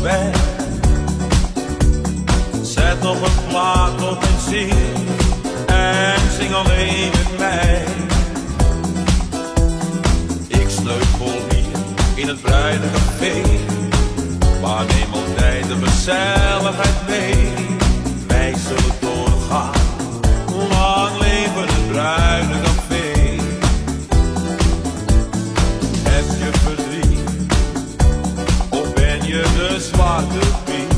weg. Zet nog een plaat op en zing alleen met mij. Ik sleut vol hier in het bruidencafé, maar neem altijd de gezelligheid mee. Wij zullen doorgaan, lang leven het bruidencafé. Heb je verdriet, of ben je de zwarte piet?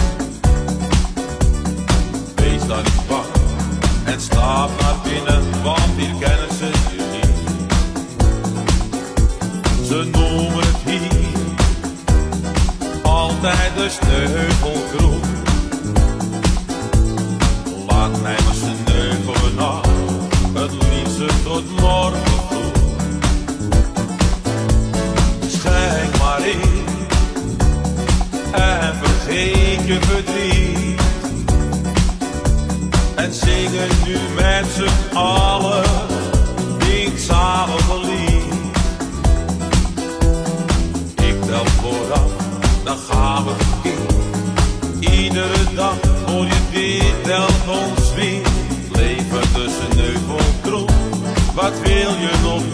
Wees dan niet bang en stap naar binnen, want hier kennen ze je niet. Ze noemen het hier altijd de sneuvelkroeg. Laat mij maar sneuvelen af, het liefste tot morgen vroeg. Schenk maar in en vergeet je verdriet. En zingen nu met z'n allen dit zalige lied. Ik tel vooraf, dan gaan we verkeerd. Iedere dag hoor je dit, telt ons weer. Leven tussen neuvel kroeg, wat wil je nog